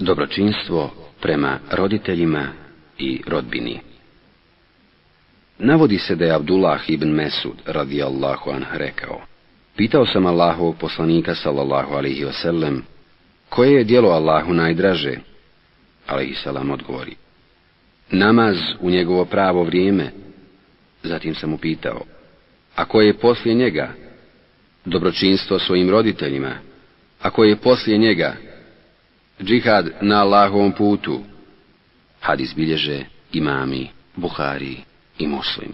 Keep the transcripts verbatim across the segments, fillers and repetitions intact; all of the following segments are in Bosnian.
Dobročinstvo prema roditeljima i rodbini. Navodi se da je Abdullah ibn Mesud radijallahu anh rekao: pitao sam Allahovog poslanika sallallahu alaihi wasallam, koje je djelo Allahu najdraže? Alaihi salam odgovori: namaz u njegovo pravo vrijeme. Zatim sam mu pitao: a koje je poslije njega? Dobročinstvo svojim roditeljima. A koje je poslije njega? Džihad na Allahovom putu. Hadis bilježe imami Buhari i Muslim.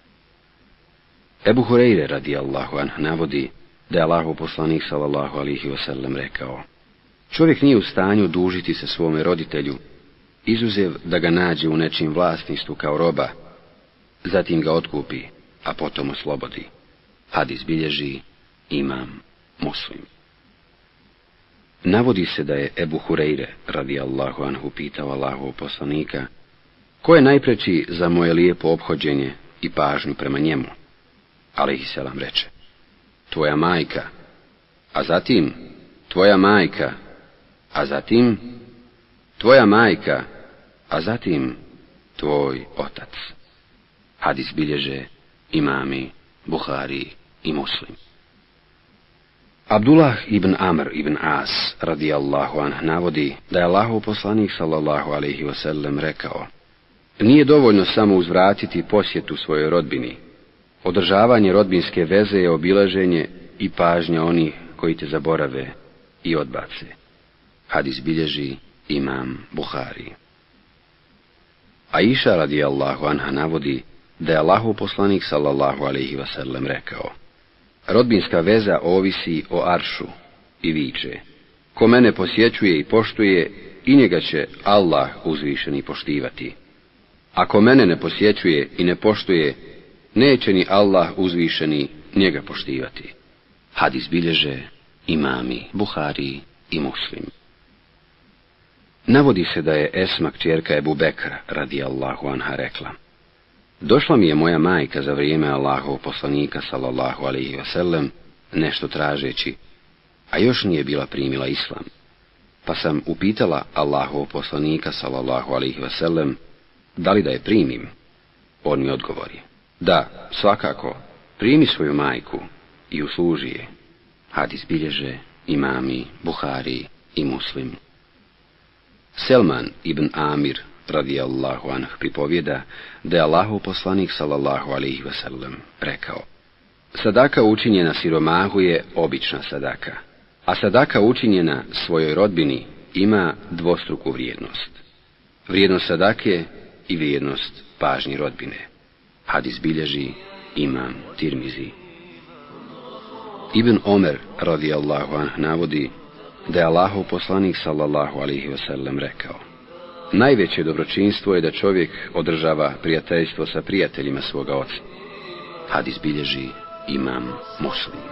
Ebu Hureyre radijallahu anh navodi da je Allahov poslanik sallallahu alaihi wasallam rekao: čovjek nije u stanju dužiti se svome roditelju, izuzev da ga nađe u nečim vlasništvu kao roba, zatim ga otkupi, a potom oslobodi. Hadis bilježi imam Muslim. Navodi se da je Ebu Hureyre radijallahu anhu pitao Allahovog poslanika: ko je najpreči za moje lijepo ophođenje i pažnju prema njemu? Alejhi selam reče: tvoja majka, a zatim tvoja majka, a zatim tvoja majka, a zatim tvoj otac. Hadis bilježe imami Buhari i Muslim. Abdullah ibn Amr ibn As radijallahu anh navodi da je Allahov poslanik sallallahu alaihi wasallam rekao: nije dovoljno samo uzvratiti posjetu svojoj rodbini. Održavanje rodbinske veze je obilaženje i pažnja onih koji te zaborave i odbace. Hadis bilježi imam Buhari. Aisha radijallahu anha navodi da je Allahov poslanik sallallahu alaihi wasallam rekao: rodbinska veza ovisi o aršu i viče: ko mene posjećuje i poštuje, i njega će Allah uzvišeni poštivati. Ako mene ne posjećuje i ne poštuje, neće ni Allah uzvišeni njega poštivati. Hadis bilježe imami Buhari i Muslim. Navodi se da je Esma kćerka Ebu Bekra radijallahu anha rekla: došla mi je moja majka za vrijeme Allahovog poslanika sallallahu alaihi wasallam nešto tražeći, a još nije bila primila islam. Pa sam upitala Allahovog poslanika sallallahu alaihi wasallam da li da je primim. On mi odgovori: da, svakako, primi svoju majku i usluži je. Hadis bilježe imami Buhari i Muslim. Selman ibn Amir radijallahu anh pripovjeda da je Allahov poslanik sallallahu alaihi wasallam rekao: sadaka učinjena siromahu je obična sadaka, a sadaka učinjena svojoj rodbini ima dvostruku vrijednost. Vrijednost sadake i vrijednost pažnji rodbine. Hadis bilježi imam Tirmizi. Ibn Omer radijallahu anh navodi da je Allahov poslanik sallallahu alaihi wasallam rekao: najveće dobročinstvo je da čovjek održava prijateljstvo sa prijateljima svoga oca. Hadis bilježi imam Muslim.